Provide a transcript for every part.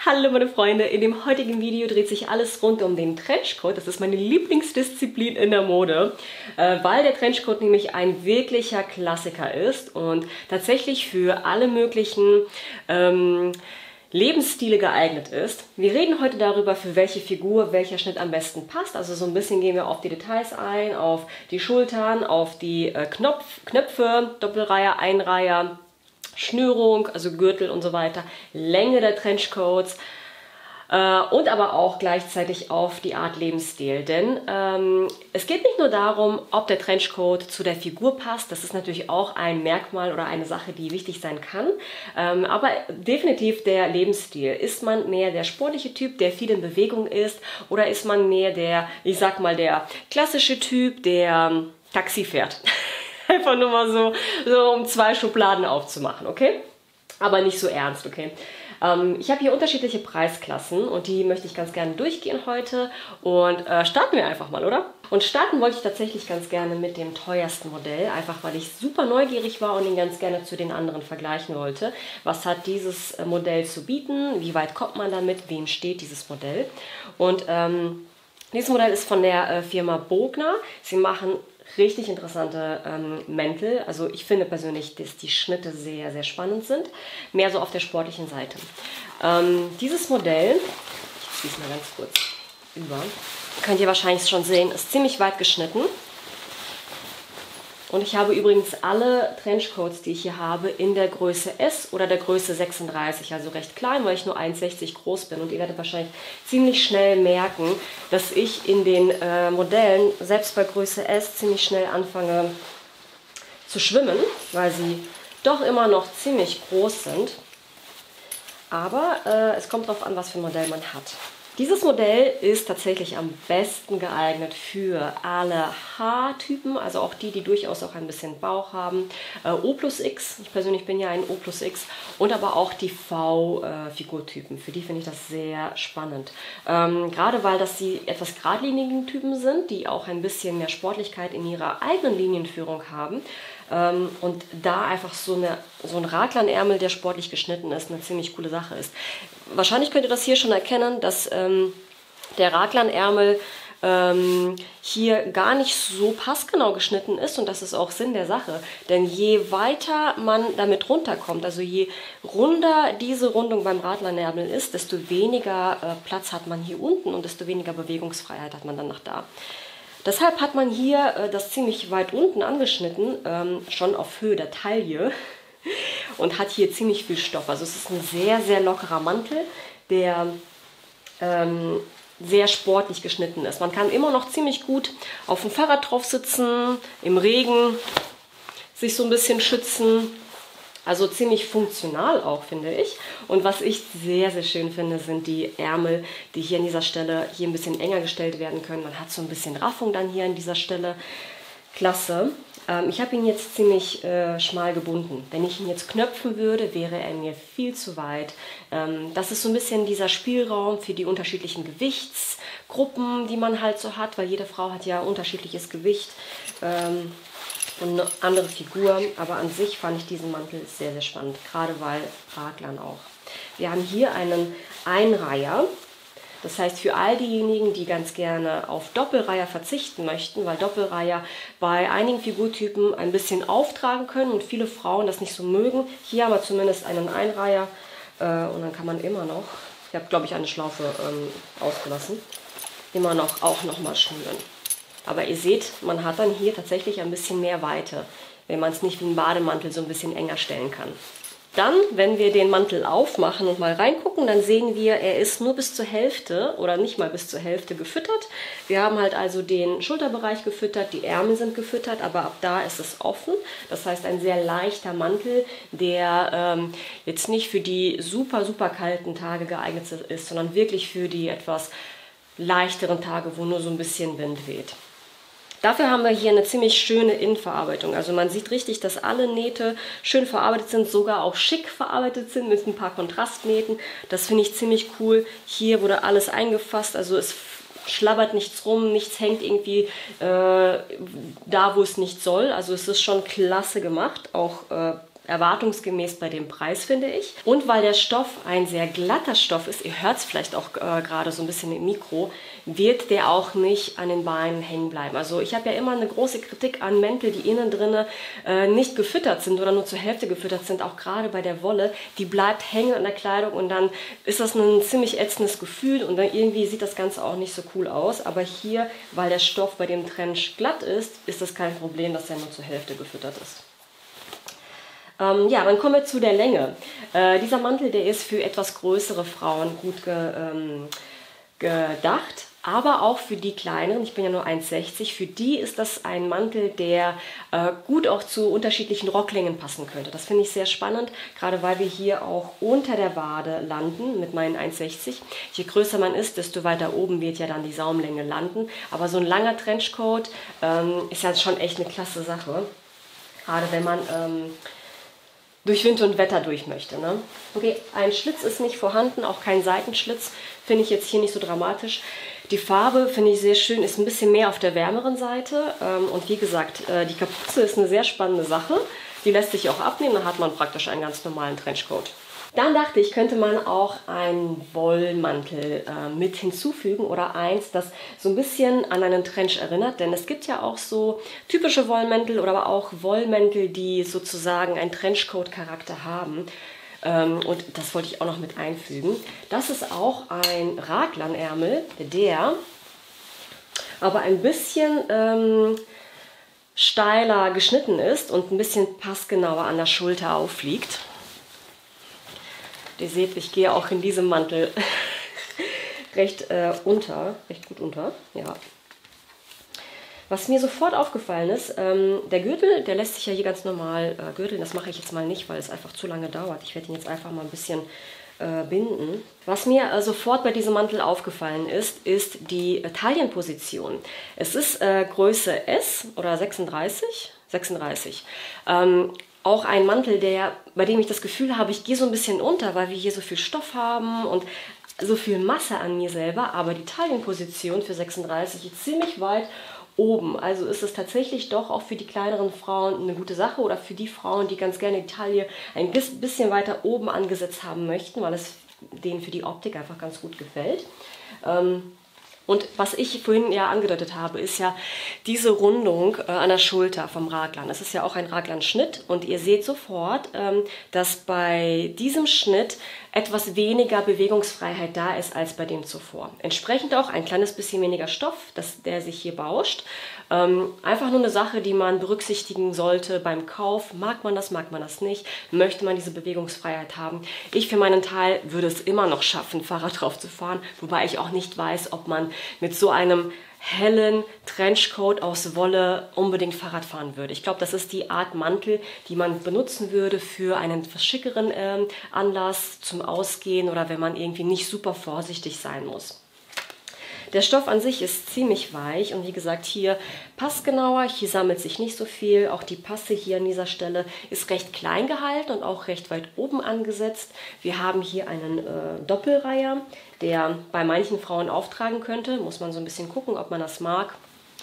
Hallo meine Freunde, in dem heutigen Video dreht sich alles rund um den Trenchcoat. Das ist meine Lieblingsdisziplin in der Mode, weil der Trenchcoat nämlich ein wirklicher Klassiker ist und tatsächlich für alle möglichen Lebensstile geeignet ist. Wir reden heute darüber, für welche Figur welcher Schnitt am besten passt. Also so ein bisschen gehen wir auf die Details ein, auf die Schultern, auf die Knöpfe, Doppelreiher, Einreiher, Schnürung, also Gürtel und so weiter, Länge der Trenchcoats und aber auch gleichzeitig auf die Art Lebensstil. Denn es geht nicht nur darum, ob der Trenchcoat zu der Figur passt, das ist natürlich auch ein Merkmal oder eine Sache, die wichtig sein kann, aber definitiv der Lebensstil. Ist man mehr der sportliche Typ, der viel in Bewegung ist, oder ist man mehr der, ich sag mal, der klassische Typ, der Taxi fährt? Einfach nur mal so um zwei Schubladen aufzumachen, okay? Aber nicht so ernst, okay? Ich habe hier unterschiedliche Preisklassen und die möchte ich ganz gerne durchgehen heute. Und starten wir einfach mal, oder? Und starten wollte ich tatsächlich ganz gerne mit dem teuersten Modell, einfach weil ich super neugierig war und ihn ganz gerne zu den anderen vergleichen wollte. Was hat dieses Modell zu bieten? Wie weit kommt man damit? Wem steht dieses Modell? Und dieses Modell ist von der Firma Bogner. Sie machen richtig interessante Mäntel. Also ich finde persönlich, dass die Schnitte sehr, sehr spannend sind. Mehr so auf der sportlichen Seite. Dieses Modell, ich ziehe es mal ganz kurz über, könnt ihr wahrscheinlich schon sehen, ist ziemlich weit geschnitten. Und ich habe übrigens alle Trenchcoats, die ich hier habe, in der Größe S oder der Größe 36, also recht klein, weil ich nur 1,60 groß bin. Und ihr werdet wahrscheinlich ziemlich schnell merken, dass ich in den Modellen, selbst bei Größe S, ziemlich schnell anfange zu schwimmen, weil sie doch immer noch ziemlich groß sind. Aber es kommt darauf an, was für ein Modell man hat. Dieses Modell ist tatsächlich am besten geeignet für alle Haartypen, also auch die, die durchaus auch ein bisschen Bauch haben. O plus X, ich persönlich bin ja ein O plus X, und aber auch die V-Figurtypen. Für die finde ich das sehr spannend. Gerade weil das die etwas geradlinigen Typen sind, die auch ein bisschen mehr Sportlichkeit in ihrer eigenen Linienführung haben. Und da einfach so ein Raglanärmel, der sportlich geschnitten ist, eine ziemlich coole Sache ist. Wahrscheinlich könnt ihr das hier schon erkennen, dass der Raglanärmel hier gar nicht so passgenau geschnitten ist, und das ist auch Sinn der Sache. Denn je weiter man damit runterkommt, also je runder diese Rundung beim Raglanärmel ist, desto weniger Platz hat man hier unten und desto weniger Bewegungsfreiheit hat man dann nach da. Deshalb hat man hier das ziemlich weit unten angeschnitten, schon auf Höhe der Taille, und hat hier ziemlich viel Stoff. Also es ist ein sehr, sehr lockerer Mantel, der sehr sportlich geschnitten ist. Man kann immer noch ziemlich gut auf dem Fahrrad drauf sitzen, im Regen sich so ein bisschen schützen. Also ziemlich funktional auch, finde ich. Und was ich sehr, sehr schön finde, sind die Ärmel, die hier an dieser Stelle hier ein bisschen enger gestellt werden können. Man hat so ein bisschen Raffung dann hier an dieser Stelle. Klasse. Ich habe ihn jetzt ziemlich schmal gebunden. Wenn ich ihn jetzt knöpfen würde, wäre er mir viel zu weit. Das ist so ein bisschen dieser Spielraum für die unterschiedlichen Gewichtsgruppen, die man halt so hat, weil jede Frau hat ja unterschiedliches Gewicht. Und eine andere Figur, aber an sich fand ich diesen Mantel sehr, sehr spannend, gerade weil Raglan auch. Wir haben hier einen Einreiher, das heißt für all diejenigen, die ganz gerne auf Doppelreiher verzichten möchten, weil Doppelreiher bei einigen Figurtypen ein bisschen auftragen können und viele Frauen das nicht so mögen. Hier haben wir zumindest einen Einreiher und dann kann man immer noch, ich habe glaube ich eine Schlaufe ausgelassen, immer noch auch nochmal schnüren. Aber ihr seht, man hat dann hier tatsächlich ein bisschen mehr Weite, wenn man es nicht wie ein Bademantel so ein bisschen enger stellen kann. Dann, wenn wir den Mantel aufmachen und mal reingucken, dann sehen wir, er ist nur bis zur Hälfte oder nicht mal bis zur Hälfte gefüttert. Wir haben halt also den Schulterbereich gefüttert, die Ärmel sind gefüttert, aber ab da ist es offen. Das heißt, ein sehr leichter Mantel, der jetzt nicht für die super, super kalten Tage geeignet ist, sondern wirklich für die etwas leichteren Tage, wo nur so ein bisschen Wind weht. Dafür haben wir hier eine ziemlich schöne Innenverarbeitung. Also man sieht richtig, dass alle Nähte schön verarbeitet sind, sogar auch schick verarbeitet sind mit ein paar Kontrastnähten. Das finde ich ziemlich cool. Hier wurde alles eingefasst, also es schlabbert nichts rum, nichts hängt irgendwie da, wo es nicht soll. Also es ist schon klasse gemacht, auch erwartungsgemäß bei dem Preis, finde ich. Und weil der Stoff ein sehr glatter Stoff ist, ihr hört es vielleicht auch gerade so ein bisschen im Mikro, wird der auch nicht an den Beinen hängen bleiben. Also ich habe ja immer eine große Kritik an Mäntel, die innen drinne nicht gefüttert sind oder nur zur Hälfte gefüttert sind, auch gerade bei der Wolle. Die bleibt hängen an der Kleidung und dann ist das ein ziemlich ätzendes Gefühl und dann irgendwie sieht das Ganze auch nicht so cool aus. Aber hier, weil der Stoff bei dem Trench glatt ist das kein Problem, dass er nur zur Hälfte gefüttert ist. Ja, dann kommen wir zu der Länge. Dieser Mantel, der ist für etwas größere Frauen gut gedacht, aber auch für die kleineren, ich bin ja nur 1,60, für die ist das ein Mantel, der gut auch zu unterschiedlichen Rocklängen passen könnte. Das finde ich sehr spannend, gerade weil wir hier auch unter der Wade landen mit meinen 1,60. Je größer man ist, desto weiter oben wird ja dann die Saumlänge landen. Aber so ein langer Trenchcoat ist ja schon echt eine klasse Sache, gerade wenn man durch Wind und Wetter durch möchte. Ne? Okay, ein Schlitz ist nicht vorhanden, auch kein Seitenschlitz, finde ich jetzt hier nicht so dramatisch. Die Farbe finde ich sehr schön, ist ein bisschen mehr auf der wärmeren Seite. Und wie gesagt, die Kapuze ist eine sehr spannende Sache. Die lässt sich auch abnehmen, dann hat man praktisch einen ganz normalen Trenchcoat. Dann dachte ich, könnte man auch einen Wollmantel mit hinzufügen oder eins, das so ein bisschen an einen Trench erinnert. Denn es gibt ja auch so typische Wollmäntel oder aber auch Wollmäntel, die sozusagen einen Trenchcoat-Charakter haben. Und das wollte ich auch noch mit einfügen. Das ist auch ein Raglanärmel, der aber ein bisschen steiler geschnitten ist und ein bisschen passgenauer an der Schulter aufliegt. Ihr seht, ich gehe auch in diesem Mantel recht gut unter. Ja. Was mir sofort aufgefallen ist, der Gürtel, der lässt sich ja hier ganz normal gürteln. Das mache ich jetzt mal nicht, weil es einfach zu lange dauert. Ich werde ihn jetzt einfach mal ein bisschen binden. Was mir sofort bei diesem Mantel aufgefallen ist, ist die Taillenposition. Es ist Größe S oder 36. Auch ein Mantel, bei dem ich das Gefühl habe, ich gehe so ein bisschen unter, weil wir hier so viel Stoff haben und so viel Masse an mir selber. Aber die Taillenposition für 36 ist ziemlich weit oben. Also ist es tatsächlich doch auch für die kleineren Frauen eine gute Sache oder für die Frauen, die ganz gerne die Taille ein bisschen weiter oben angesetzt haben möchten, weil es denen für die Optik einfach ganz gut gefällt. Und was ich vorhin ja angedeutet habe, ist ja diese Rundung an der Schulter vom Raglan. Das ist ja auch ein Raglan-Schnitt und ihr seht sofort, dass bei diesem Schnitt etwas weniger Bewegungsfreiheit da ist als bei dem zuvor. Entsprechend auch ein kleines bisschen weniger Stoff, der sich hier bauscht. Einfach nur eine Sache, die man berücksichtigen sollte beim Kauf. Mag man das nicht? Möchte man diese Bewegungsfreiheit haben? Ich für meinen Teil würde es immer noch schaffen, Fahrrad drauf zu fahren, wobei ich auch nicht weiß, ob man mit so einem hellen Trenchcoat aus Wolle unbedingt Fahrrad fahren würde. Ich glaube, das ist die Art Mantel, die man benutzen würde für einen etwas schickeren Anlass zum Ausgehen oder wenn man irgendwie nicht super vorsichtig sein muss. Der Stoff an sich ist ziemlich weich und wie gesagt, hier passgenauer, hier sammelt sich nicht so viel. Auch die Passe hier an dieser Stelle ist recht klein gehalten und auch recht weit oben angesetzt. Wir haben hier einen Doppelreiher, der bei manchen Frauen auftragen könnte. Muss man so ein bisschen gucken, ob man das mag.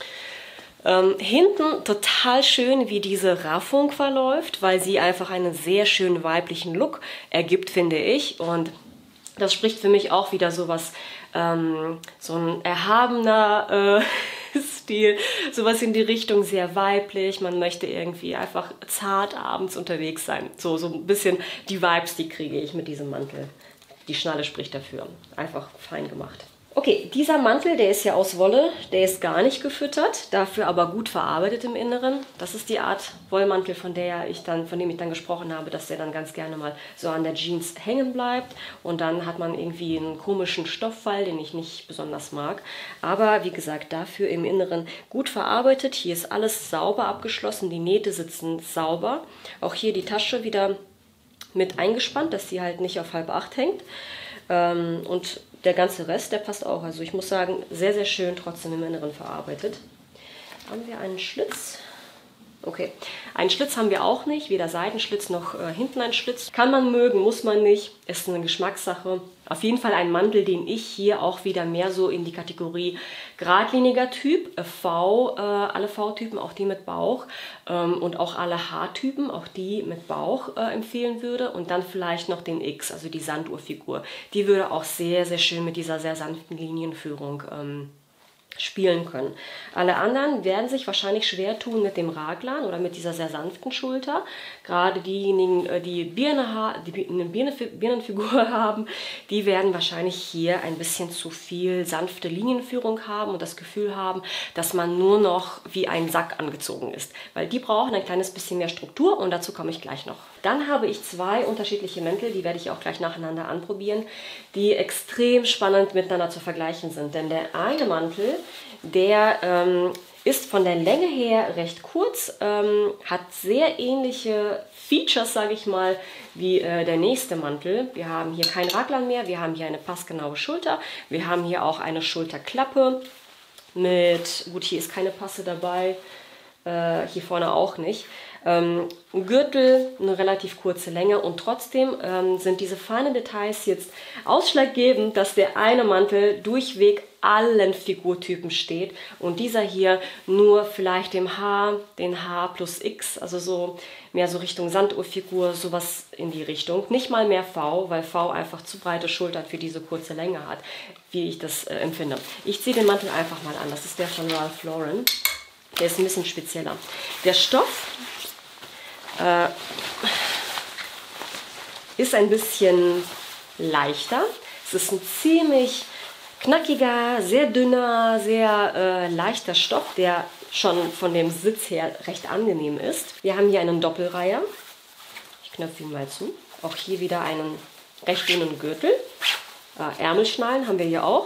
Hinten total schön, wie diese Raffung verläuft, weil sie einfach einen sehr schönen weiblichen Look ergibt, finde ich. Und das spricht für mich auch wieder sowas, so ein erhabener Stil, sowas in die Richtung sehr weiblich. Man möchte irgendwie einfach zart abends unterwegs sein. So ein bisschen die Vibes, die kriege ich mit diesem Mantel. Die Schnalle spricht dafür. Einfach fein gemacht. Okay, dieser Mantel, der ist ja aus Wolle, der ist gar nicht gefüttert, dafür aber gut verarbeitet im Inneren. Das ist die Art Wollmantel, von dem ich dann gesprochen habe, dass der dann ganz gerne mal so an der Jeans hängen bleibt. Und dann hat man irgendwie einen komischen Stofffall, den ich nicht besonders mag. Aber wie gesagt, dafür im Inneren gut verarbeitet. Hier ist alles sauber abgeschlossen, die Nähte sitzen sauber. Auch hier die Tasche wieder mit eingespannt, dass sie halt nicht auf 7:30 hängt. Und der ganze Rest, der passt auch. Also ich muss sagen, sehr, sehr schön trotzdem im Inneren verarbeitet. Haben wir einen Schlitz. Okay, einen Schlitz haben wir auch nicht, weder Seitenschlitz noch hinten ein Schlitz. Kann man mögen, muss man nicht, ist eine Geschmackssache. Auf jeden Fall ein Mantel, den ich hier auch wieder mehr so in die Kategorie geradliniger Typ, V, alle V-Typen, auch die mit Bauch und auch alle H-Typen, auch die mit Bauch empfehlen würde. Und dann vielleicht noch den X, also die Sanduhrfigur. Die würde auch sehr, sehr schön mit dieser sehr sanften Linienführung spielen können. Alle anderen werden sich wahrscheinlich schwer tun mit dem Raglan oder mit dieser sehr sanften Schulter. Gerade diejenigen, die eine Birnenfigur haben, die werden wahrscheinlich hier ein bisschen zu viel sanfte Linienführung haben und das Gefühl haben, dass man nur noch wie ein Sack angezogen ist. Weil die brauchen ein kleines bisschen mehr Struktur und dazu komme ich gleich noch. Dann habe ich zwei unterschiedliche Mäntel, die werde ich auch gleich nacheinander anprobieren, die extrem spannend miteinander zu vergleichen sind. Denn der eine Mantel, der ist von der Länge her recht kurz, hat sehr ähnliche Features, sage ich mal, wie der nächste Mantel. Wir haben hier kein Raglan mehr, wir haben hier eine passgenaue Schulter, wir haben hier auch eine Schulterklappe mit, gut, hier ist keine Passe dabei, hier vorne auch nicht. Gürtel, eine relativ kurze Länge und trotzdem sind diese feinen Details jetzt ausschlaggebend, dass der eine Mantel durchweg allen Figurtypen steht und dieser hier nur vielleicht den H plus X, also so mehr so Richtung Sanduhrfigur, sowas in die Richtung. Nicht mal mehr V, weil V einfach zu breite Schultern für diese kurze Länge hat, wie ich das empfinde. Ich ziehe den Mantel einfach mal an, das ist der von Ralph Lauren. Der ist ein bisschen spezieller. Der Stoff ist ein bisschen leichter. Es ist ein ziemlich knackiger, sehr dünner, sehr leichter Stoff, der schon von dem Sitz her recht angenehm ist. Wir haben hier einen Doppelreiher. Ich knöpfe ihn mal zu. Auch hier wieder einen recht dünnen Gürtel. Ärmelschnallen haben wir hier auch.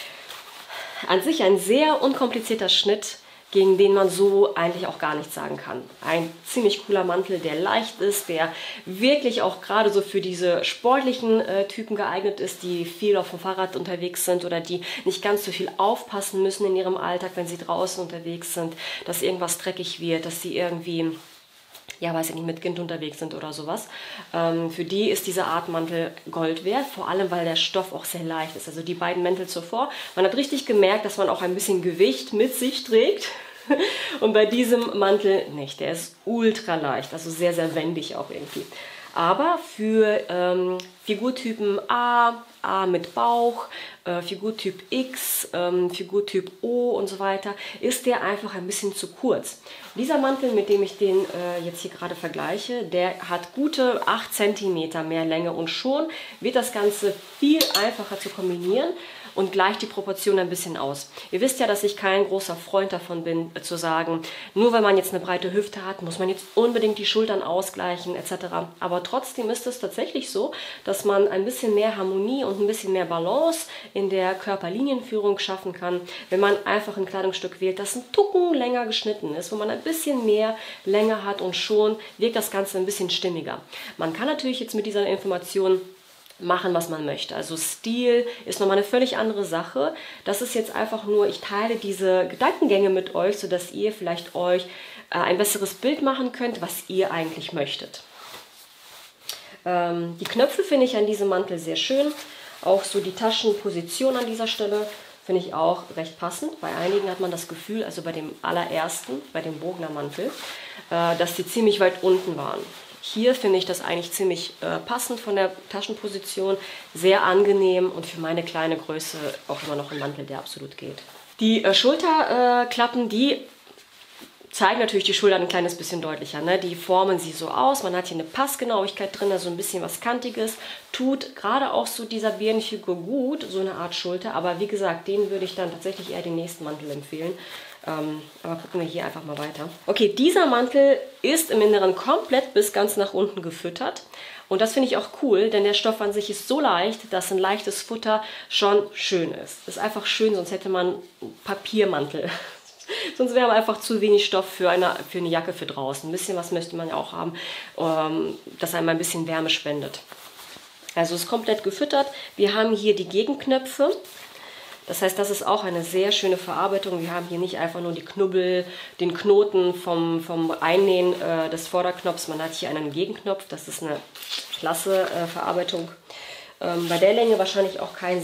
An sich ein sehr unkomplizierter Schnitt, gegen den man so eigentlich auch gar nichts sagen kann. Ein ziemlich cooler Mantel, der leicht ist, der wirklich auch gerade so für diese sportlichen Typen geeignet ist, die viel auf dem Fahrrad unterwegs sind oder die nicht ganz so viel aufpassen müssen in ihrem Alltag, wenn sie draußen unterwegs sind, dass irgendwas dreckig wird, dass sie irgendwie, ja, weiß ich nicht, mit Kind unterwegs sind oder sowas. Für die ist diese Art Mantel Gold wert, vor allem, weil der Stoff auch sehr leicht ist. Also die beiden Mäntel zuvor, man hat richtig gemerkt, dass man auch ein bisschen Gewicht mit sich trägt. Und bei diesem Mantel nicht, der ist ultra leicht, also sehr, sehr wendig auch irgendwie. Aber für Figurtypen A mit Bauch, Figurtyp X, Figurtyp O und so weiter, ist der einfach ein bisschen zu kurz. Dieser Mantel, mit dem ich den jetzt hier gerade vergleiche, der hat gute 8 cm mehr Länge und schon wird das Ganze viel einfacher zu kombinieren und gleicht die Proportion ein bisschen aus. Ihr wisst ja, dass ich kein großer Freund davon bin, zu sagen, nur weil man jetzt eine breite Hüfte hat, muss man jetzt unbedingt die Schultern ausgleichen etc. Aber trotzdem ist es tatsächlich so, dass man ein bisschen mehr Harmonie und ein bisschen mehr Balance in der Körperlinienführung schaffen kann, wenn man einfach ein Kleidungsstück wählt, das ein Tucken länger geschnitten ist, wo man ein bisschen mehr Länge hat und schon wirkt das Ganze ein bisschen stimmiger. Man kann natürlich jetzt mit dieser Information machen, was man möchte. Also Stil ist nochmal eine völlig andere Sache. Das ist jetzt einfach nur, ich teile diese Gedankengänge mit euch, sodass ihr vielleicht euch ein besseres Bild machen könnt, was ihr eigentlich möchtet. Die Knöpfe finde ich an diesem Mantel sehr schön. Auch so die Taschenposition an dieser Stelle finde ich auch recht passend. Bei einigen hat man das Gefühl, also bei dem allerersten, bei dem Bogner Mantel, dass die ziemlich weit unten waren. Hier finde ich das eigentlich ziemlich passend von der Taschenposition, sehr angenehm und für meine kleine Größe auch immer noch ein Mantel, der absolut geht. Die Schulterklappen, die zeigen natürlich die Schultern ein kleines bisschen deutlicher. Ne? Die formen sie so aus, man hat hier eine Passgenauigkeit drin, also ein bisschen was Kantiges, tut gerade auch so dieser Birnenfigur gut, so eine Art Schulter, aber wie gesagt, den würde ich dann tatsächlich eher den nächsten Mantel empfehlen. Aber gucken wir hier einfach mal weiter. Okay, dieser Mantel ist im Inneren komplett bis ganz nach unten gefüttert. Und das finde ich auch cool, denn der Stoff an sich ist so leicht, dass ein leichtes Futter schon schön ist. Das ist einfach schön, sonst hätte man einen Papiermantel. Sonst wäre einfach zu wenig Stoff für eine Jacke für draußen. Ein bisschen was möchte man ja auch haben, das einem ein bisschen Wärme spendet. Also es ist komplett gefüttert. Wir haben hier die Gegenknöpfe. Das heißt, das ist auch eine sehr schöne Verarbeitung. Wir haben hier nicht einfach nur die Knubbel, den Knoten vom Einnähen des Vorderknopfs. Man hat hier einen Gegenknopf. Das ist eine klasse Verarbeitung. Bei der Länge wahrscheinlich auch kein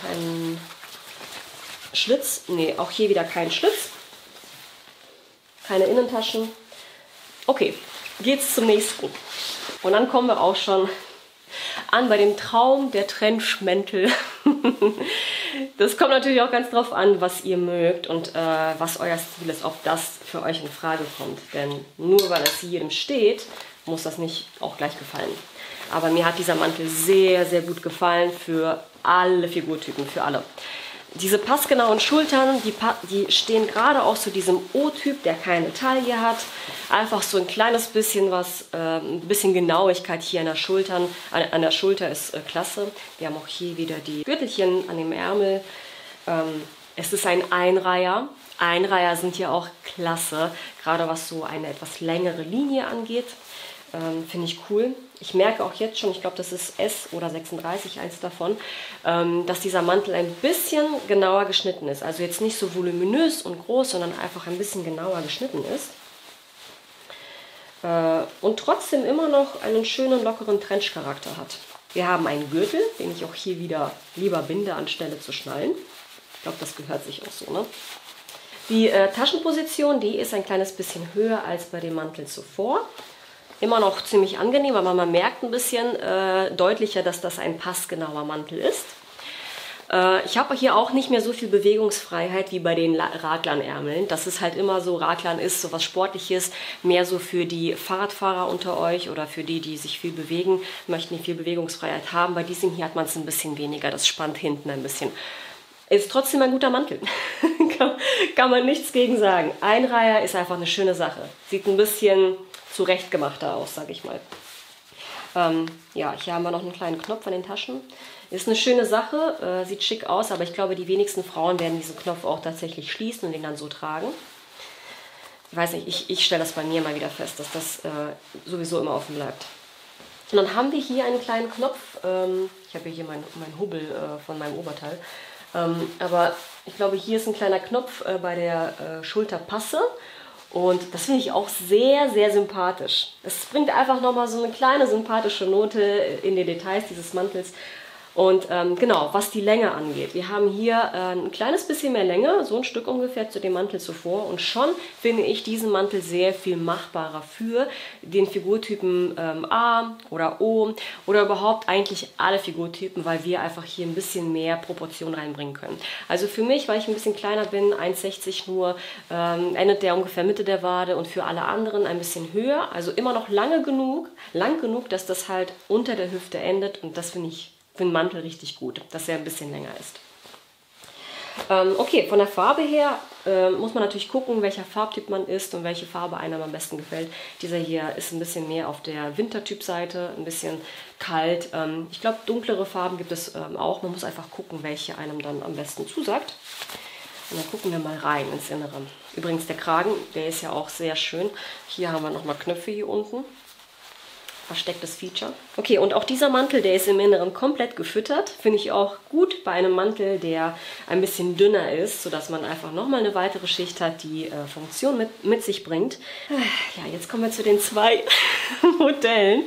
Schlitz. Nee, auch hier wieder kein Schlitz. Keine Innentaschen. Okay, geht's zum nächsten. Und dann kommen wir auch schon an bei dem Traum der Trenchmäntel. Das kommt natürlich auch ganz drauf an, was ihr mögt und was euer Stil ist, ob das für euch in Frage kommt. Denn nur weil es jedem steht, muss das nicht auch gleich gefallen. Aber mir hat dieser Mantel sehr, sehr gut gefallen für alle Figurtypen, für alle. Diese passgenauen Schultern, die stehen gerade auch zu diesem O-Typ, der keine Taille hat. Einfach so ein kleines bisschen was, ein bisschen Genauigkeit hier an der Schulter ist klasse. Wir haben auch hier wieder die Gürtelchen an dem Ärmel. Es ist ein Einreiher. Einreiher sind ja auch klasse, gerade was so eine etwas längere Linie angeht. Finde ich cool. Ich merke auch jetzt schon, ich glaube, das ist S oder 36, eins davon, dass dieser Mantel ein bisschen genauer geschnitten ist. Also jetzt nicht so voluminös und groß, sondern einfach ein bisschen genauer geschnitten ist. Und trotzdem immer noch einen schönen, lockeren Trenchcharakter hat. Wir haben einen Gürtel, den ich auch hier wieder lieber binde, anstelle zu schnallen. Ich glaube, das gehört sich auch so, ne? Die Taschenposition, die ist ein kleines bisschen höher als bei dem Mantel zuvor. Immer noch ziemlich angenehm, aber man merkt ein bisschen deutlicher, dass das ein passgenauer Mantel ist. Ich habe hier auch nicht mehr so viel Bewegungsfreiheit wie bei den Raglan-Ärmeln. Das ist halt immer so, Raglan ist so was Sportliches, mehr so für die Fahrradfahrer unter euch oder für die, die sich viel bewegen, möchten, die viel Bewegungsfreiheit haben. Bei diesem hier hat man es ein bisschen weniger, das spannt hinten ein bisschen. Ist trotzdem ein guter Mantel, kann man nichts gegen sagen. Einreiher ist einfach eine schöne Sache, sieht ein bisschen zurechtgemachter aus, sage ich mal. Ja, hier haben wir noch einen kleinen Knopf an den Taschen. Ist eine schöne Sache, sieht schick aus, aber ich glaube, die wenigsten Frauen werden diesen Knopf auch tatsächlich schließen und den dann so tragen. Ich weiß nicht, ich stelle das bei mir mal wieder fest, dass das sowieso immer offen bleibt. Und dann haben wir hier einen kleinen Knopf. Ich habe hier meinen Hubbel von meinem Oberteil. Aber ich glaube, hier ist ein kleiner Knopf bei der Schulterpasse. Und das finde ich auch sehr, sehr sympathisch. Es bringt einfach nochmal so eine kleine sympathische Note in die Details dieses Mantels. Und genau, was die Länge angeht. Wir haben hier ein kleines bisschen mehr Länge, so ein Stück ungefähr zu dem Mantel zuvor. Und schon finde ich diesen Mantel sehr viel machbarer für den Figurtypen A oder O oder überhaupt eigentlich alle Figurtypen, weil wir einfach hier ein bisschen mehr Proportion reinbringen können. Also für mich, weil ich ein bisschen kleiner bin, 1,60 nur, endet der ungefähr Mitte der Wade und für alle anderen ein bisschen höher. Also immer noch lang genug, dass das halt unter der Hüfte endet und das finde ich für den Mantel richtig gut, dass er ein bisschen länger ist. Okay, von der Farbe her muss man natürlich gucken, welcher Farbtyp man ist und welche Farbe einem am besten gefällt. Dieser hier ist ein bisschen mehr auf der Wintertyp-Seite, ein bisschen kalt. Ich glaube, dunklere Farben gibt es auch. Man muss einfach gucken, welche einem dann am besten zusagt. Und dann gucken wir mal rein ins Innere. Übrigens, der Kragen, der ist ja auch sehr schön. Hier haben wir nochmal Knöpfe hier unten. Verstecktes Feature. Okay, und auch dieser Mantel, der ist im Inneren komplett gefüttert. Finde ich auch gut bei einem Mantel, der ein bisschen dünner ist, sodass man einfach nochmal eine weitere Schicht hat, die Funktion mit sich bringt. Ja, jetzt kommen wir zu den zwei Modellen,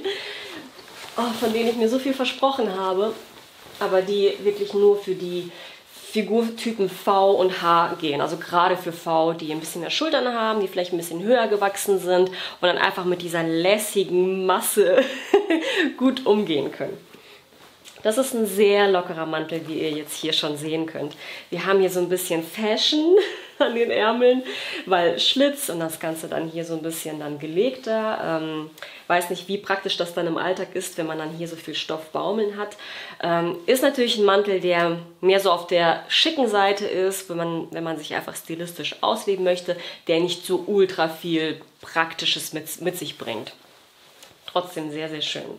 von denen ich mir so viel versprochen habe, aber die wirklich nur für die Figurtypen V und H gehen. Also gerade für V, die ein bisschen mehr Schultern haben, die vielleicht ein bisschen höher gewachsen sind und dann einfach mit dieser lässigen Masse gut umgehen können. Das ist ein sehr lockerer Mantel, wie ihr jetzt hier schon sehen könnt. Wir haben hier so ein bisschen Fashion an den Ärmeln, weil Schlitz und das Ganze dann hier so ein bisschen dann gelegter. Weiß nicht, wie praktisch das dann im Alltag ist, wenn man dann hier so viel Stoff baumeln hat. Ist natürlich ein Mantel, der mehr so auf der schicken Seite ist, wenn man sich einfach stilistisch ausleben möchte, der nicht so ultra viel Praktisches mit sich bringt. Trotzdem sehr, sehr schön.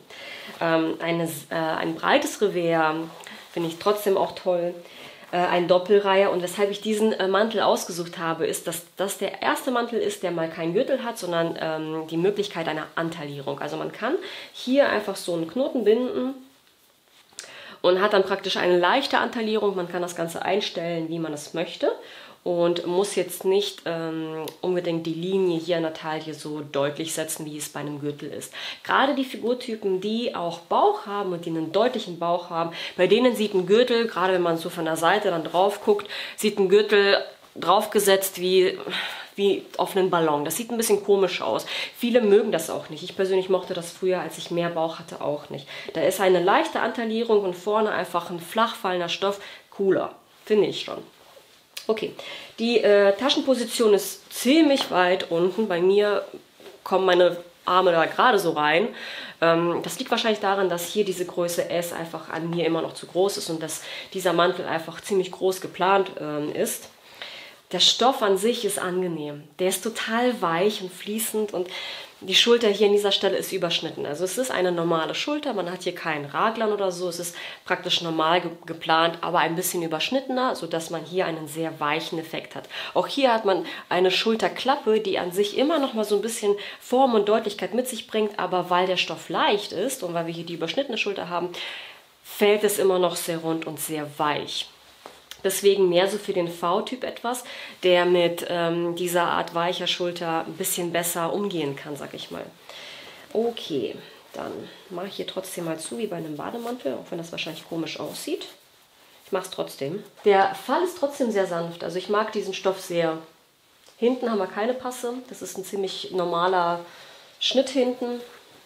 Ein breites Revers finde ich trotzdem auch toll. Ein Doppelreiher, und weshalb ich diesen Mantel ausgesucht habe, ist, dass das der erste Mantel ist, der mal keinen Gürtel hat, sondern die Möglichkeit einer Antaillierung. Also man kann hier einfach so einen Knoten binden und hat dann praktisch eine leichte Antaillierung. Man kann das Ganze einstellen, wie man es möchte. Und muss jetzt nicht unbedingt die Linie hier in der Taille so deutlich setzen, wie es bei einem Gürtel ist. Gerade die Figurtypen, die auch Bauch haben und die einen deutlichen Bauch haben, bei denen sieht ein Gürtel, gerade wenn man so von der Seite dann drauf guckt, sieht ein Gürtel draufgesetzt wie auf einen Ballon. Das sieht ein bisschen komisch aus. Viele mögen das auch nicht. Ich persönlich mochte das früher, als ich mehr Bauch hatte, auch nicht. Da ist eine leichte Antaillierung und vorne einfach ein flach fallender Stoff. Cooler, finde ich schon. Okay, die Taschenposition ist ziemlich weit unten. Bei mir kommen meine Arme da gerade so rein. Das liegt wahrscheinlich daran, dass hier diese Größe S einfach an mir immer noch zu groß ist und dass dieser Mantel einfach ziemlich groß geplant ist. Der Stoff an sich ist angenehm. Der ist total weich und fließend und die Schulter hier an dieser Stelle ist überschnitten. Also es ist eine normale Schulter, man hat hier keinen Raglan oder so. Es ist praktisch normal geplant, aber ein bisschen überschnittener, sodass man hier einen sehr weichen Effekt hat. Auch hier hat man eine Schulterklappe, die an sich immer noch mal so ein bisschen Form und Deutlichkeit mit sich bringt, aber weil der Stoff leicht ist und weil wir hier die überschnittene Schulter haben, fällt es immer noch sehr rund und sehr weich. Deswegen mehr so für den V-Typ etwas, der mit dieser Art weicher Schulter ein bisschen besser umgehen kann, sag ich mal. Okay, dann mache ich hier trotzdem mal zu, wie bei einem Bademantel, auch wenn das wahrscheinlich komisch aussieht. Ich mache es trotzdem. Der Fall ist trotzdem sehr sanft, also ich mag diesen Stoff sehr. Hinten haben wir keine Passe, das ist ein ziemlich normaler Schnitt hinten.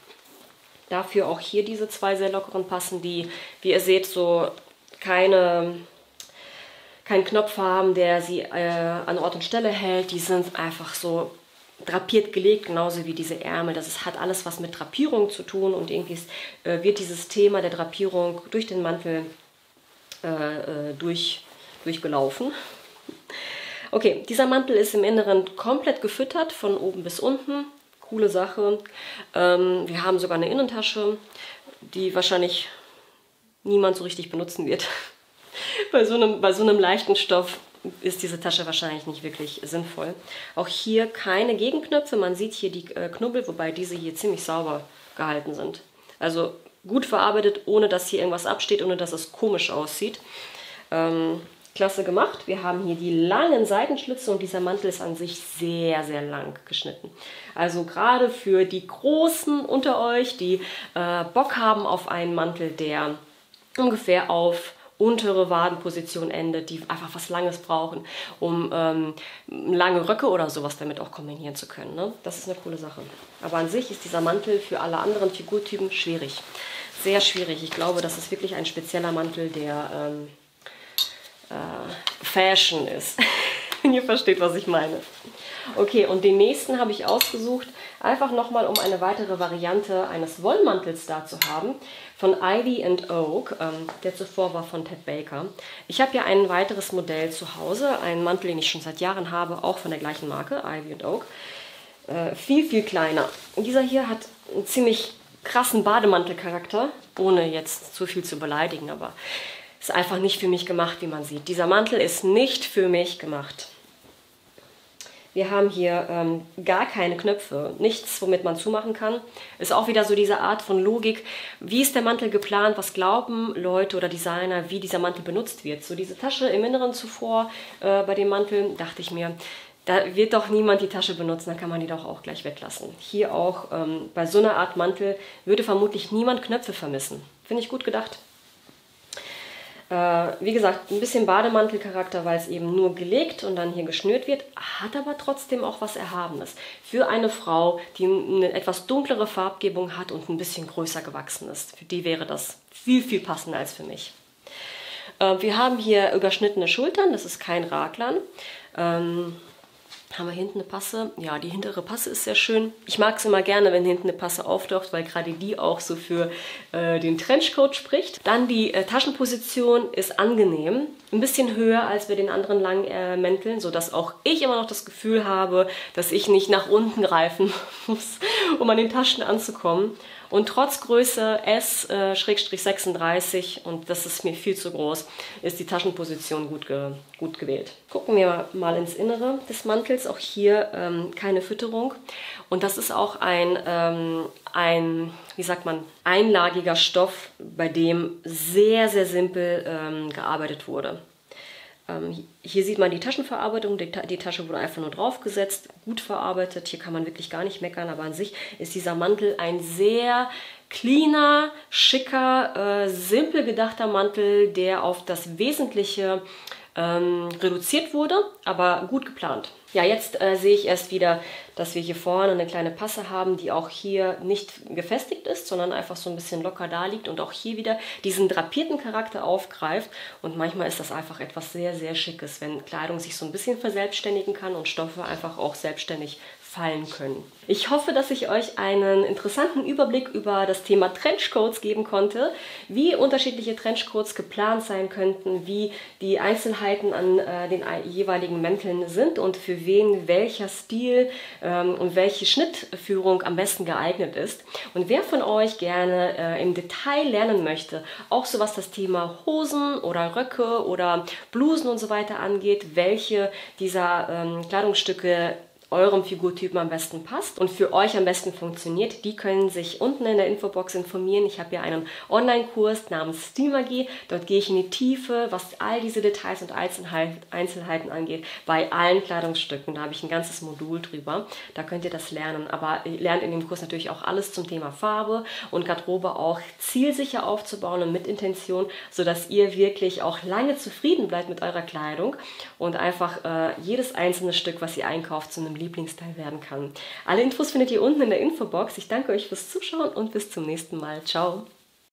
Dafür auch hier diese zwei sehr lockeren Passen, die, wie ihr seht, so keinen Knopf haben, der sie an Ort und Stelle hält. Die sind einfach so drapiert gelegt, genauso wie diese Ärmel. Das hat alles was mit Drapierung zu tun und irgendwie wird dieses Thema der Drapierung durch den Mantel durchgelaufen. Okay, dieser Mantel ist im Inneren komplett gefüttert, von oben bis unten. Coole Sache. Wir haben sogar eine Innentasche, die wahrscheinlich niemand so richtig benutzen wird. Bei so einem leichten Stoff ist diese Tasche wahrscheinlich nicht wirklich sinnvoll. Auch hier keine Gegenknöpfe. Man sieht hier die Knubbel, wobei diese hier ziemlich sauber gehalten sind. Also gut verarbeitet, ohne dass hier irgendwas absteht, ohne dass es komisch aussieht. Klasse gemacht. Wir haben hier die langen Seitenschlitze und dieser Mantel ist an sich sehr, sehr lang geschnitten. Also gerade für die Großen unter euch, die Bock haben auf einen Mantel, der ungefähr auf untere Wadenposition endet, die einfach was Langes brauchen, um lange Röcke oder sowas damit auch kombinieren zu können. Ne? Das ist eine coole Sache. Aber an sich ist dieser Mantel für alle anderen Figurtypen schwierig. Sehr schwierig. Ich glaube, das ist wirklich ein spezieller Mantel, der Fashion ist. Wenn ihr versteht, was ich meine. Okay, und den nächsten habe ich ausgesucht, einfach nochmal, um eine weitere Variante eines Wollmantels da zu haben, von Ivy & Oak, der zuvor war von Ted Baker. Ich habe hier ein weiteres Modell zu Hause, einen Mantel, den ich schon seit Jahren habe, auch von der gleichen Marke, Ivy & Oak. Viel, viel kleiner. Und dieser hier hat einen ziemlich krassen Bademantelcharakter, ohne jetzt zu viel zu beleidigen, aber ist einfach nicht für mich gemacht, wie man sieht. Dieser Mantel ist nicht für mich gemacht. Wir haben hier gar keine Knöpfe, nichts, womit man zumachen kann. Ist auch wieder so diese Art von Logik. Wie ist der Mantel geplant? Was glauben Leute oder Designer, wie dieser Mantel benutzt wird? So diese Tasche im Inneren zuvor bei dem Mantel, dachte ich mir, da wird doch niemand die Tasche benutzen, dann kann man die doch auch gleich weglassen. Hier auch bei so einer Art Mantel würde vermutlich niemand Knöpfe vermissen. Finde ich gut gedacht. Wie gesagt, ein bisschen Bademantelcharakter, weil es eben nur gelegt und dann hier geschnürt wird, hat aber trotzdem auch was Erhabenes. Für eine Frau, die eine etwas dunklere Farbgebung hat und ein bisschen größer gewachsen ist. Für die wäre das viel, viel passender als für mich. Wir haben hier überschnittene Schultern, das ist kein Raglan. Haben wir hinten eine Passe? Ja, die hintere Passe ist sehr schön. Ich mag es immer gerne, wenn hinten eine Passe auftaucht, weil gerade die auch so für den Trenchcoat spricht. Dann die Taschenposition ist angenehm. Ein bisschen höher als bei den anderen langen Mänteln, sodass auch ich immer noch das Gefühl habe, dass ich nicht nach unten greifen muss, um an den Taschen anzukommen. Und trotz Größe S/36, und das ist mir viel zu groß, ist die Taschenposition gut gewählt. Gucken wir mal ins Innere des Mantels. Auch hier keine Fütterung. Und das ist auch ein wie sagt man, einlagiger Stoff, bei dem sehr, sehr simpel gearbeitet wurde. Hier sieht man die Taschenverarbeitung, die Tasche wurde einfach nur draufgesetzt, gut verarbeitet, hier kann man wirklich gar nicht meckern, aber an sich ist dieser Mantel ein sehr cleaner, schicker, simpel gedachter Mantel, der auf das Wesentliche reduziert wurde, aber gut geplant. Ja, jetzt sehe ich erst wieder, dass wir hier vorne eine kleine Passe haben, die auch hier nicht gefestigt ist, sondern einfach so ein bisschen locker da liegt und auch hier wieder diesen drapierten Charakter aufgreift. Und manchmal ist das einfach etwas sehr, sehr Schickes, wenn Kleidung sich so ein bisschen verselbstständigen kann und Stoffe einfach auch selbstständig fallen können. Ich hoffe, dass ich euch einen interessanten Überblick über das Thema Trenchcoats geben konnte, wie unterschiedliche Trenchcoats geplant sein könnten, wie die Einzelheiten an den jeweiligen Mänteln sind und für wen welcher Stil und welche Schnittführung am besten geeignet ist. Und wer von euch gerne im Detail lernen möchte, auch so was das Thema Hosen oder Röcke oder Blusen und so weiter angeht, welche dieser Kleidungsstücke eurem Figurtypen am besten passt und für euch am besten funktioniert, die können sich unten in der Infobox informieren. Ich habe ja einen Online-Kurs namens Stilmagie. Dort gehe ich in die Tiefe, was all diese Details und Einzelheiten angeht, bei allen Kleidungsstücken. Da habe ich ein ganzes Modul drüber. Da könnt ihr das lernen. Aber ihr lernt in dem Kurs natürlich auch alles zum Thema Farbe und Garderobe auch zielsicher aufzubauen und mit Intention, sodass ihr wirklich auch lange zufrieden bleibt mit eurer Kleidung und einfach jedes einzelne Stück, was ihr einkauft, zu einem Lieblingsteil werden kann. Alle Infos findet ihr unten in der Infobox. Ich danke euch fürs Zuschauen und bis zum nächsten Mal. Ciao!